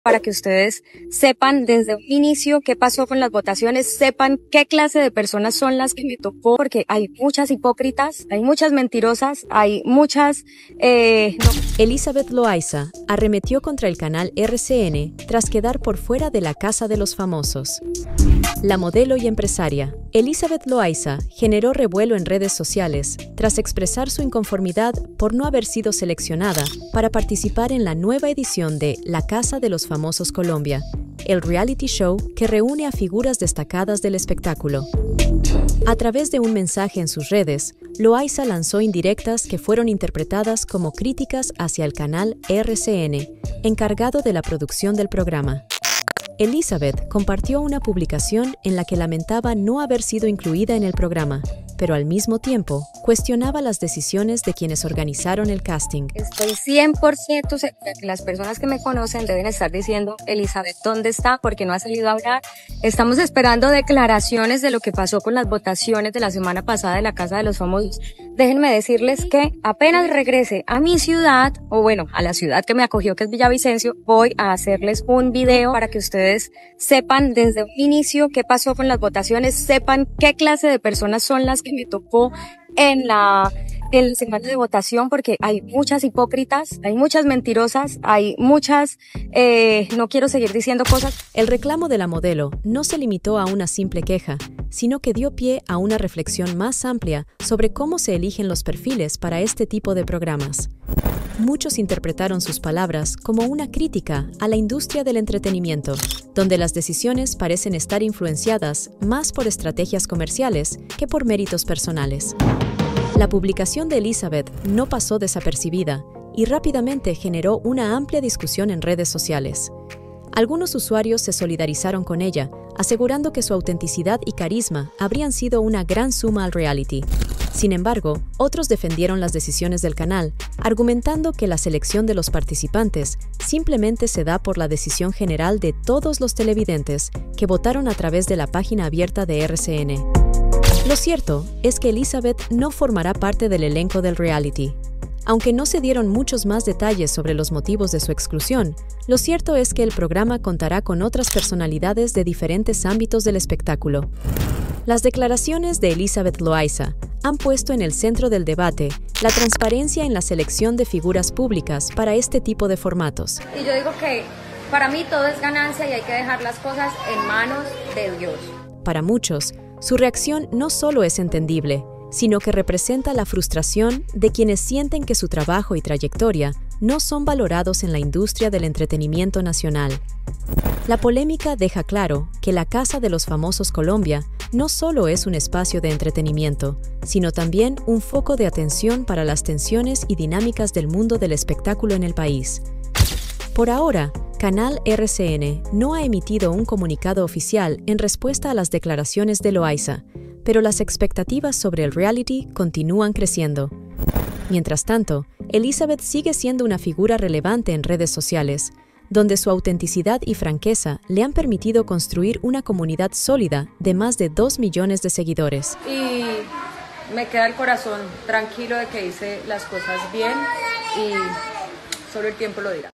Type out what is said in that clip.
para que ustedes sepan desde un inicio qué pasó con las votaciones, sepan qué clase de personas son las que me tocó, porque hay muchas hipócritas, hay muchas mentirosas, hay muchas... Elizabeth Loaiza arremetió contra el canal RCN tras quedar por fuera de la Casa de los Famosos. La modelo y empresaria Elizabeth Loaiza generó revuelo en redes sociales tras expresar su inconformidad por no haber sido seleccionada para participar en la nueva edición de La Casa de los Famosos Colombia, el reality show que reúne a figuras destacadas del espectáculo. A través de un mensaje en sus redes, Loaiza lanzó indirectas que fueron interpretadas como críticas hacia el canal RCN, encargado de la producción del programa. Elizabeth compartió una publicación en la que lamentaba no haber sido incluida en el programa, pero al mismo tiempo cuestionaba las decisiones de quienes organizaron el casting. Estoy 100% segura que las personas que me conocen deben estar diciendo, Elizabeth, ¿dónde está? Porque no ha salido a hablar. Estamos esperando declaraciones de lo que pasó con las votaciones de la semana pasada de la Casa de los Famosos. Déjenme decirles que apenas regrese a mi ciudad, o bueno, a la ciudad que me acogió, que es Villavicencio, voy a hacerles un video para que ustedes sepan desde un inicio qué pasó con las votaciones, sepan qué clase de personas son las que me tocó en la semana de votación, porque hay muchas hipócritas, hay muchas mentirosas, hay muchas, no quiero seguir diciendo cosas. El reclamo de la modelo no se limitó a una simple queja, sino que dio pie a una reflexión más amplia sobre cómo se eligen los perfiles para este tipo de programas. Muchos interpretaron sus palabras como una crítica a la industria del entretenimiento, donde las decisiones parecen estar influenciadas más por estrategias comerciales que por méritos personales. La publicación de Elizabeth no pasó desapercibida y rápidamente generó una amplia discusión en redes sociales. Algunos usuarios se solidarizaron con ella, asegurando que su autenticidad y carisma habrían sido una gran suma al reality. Sin embargo, otros defendieron las decisiones del canal, argumentando que la selección de los participantes simplemente se da por la decisión general de todos los televidentes que votaron a través de la página abierta de RCN. Lo cierto es que Elizabeth no formará parte del elenco del reality. Aunque no se dieron muchos más detalles sobre los motivos de su exclusión, lo cierto es que el programa contará con otras personalidades de diferentes ámbitos del espectáculo. Las declaraciones de Elizabeth Loaiza han puesto en el centro del debate la transparencia en la selección de figuras públicas para este tipo de formatos. Y yo digo que para mí todo es ganancia y hay que dejar las cosas en manos de Dios. Para muchos, su reacción no solo es entendible, sino que representa la frustración de quienes sienten que su trabajo y trayectoria no son valorados en la industria del entretenimiento nacional. La polémica deja claro que la Casa de los Famosos Colombia no solo es un espacio de entretenimiento, sino también un foco de atención para las tensiones y dinámicas del mundo del espectáculo en el país. Por ahora, Canal RCN no ha emitido un comunicado oficial en respuesta a las declaraciones de Loaiza, pero las expectativas sobre el reality continúan creciendo. Mientras tanto, Elizabeth sigue siendo una figura relevante en redes sociales, donde su autenticidad y franqueza le han permitido construir una comunidad sólida de más de 2 millones de seguidores. Y me queda el corazón tranquilo de que hice las cosas bien y solo el tiempo lo dirá.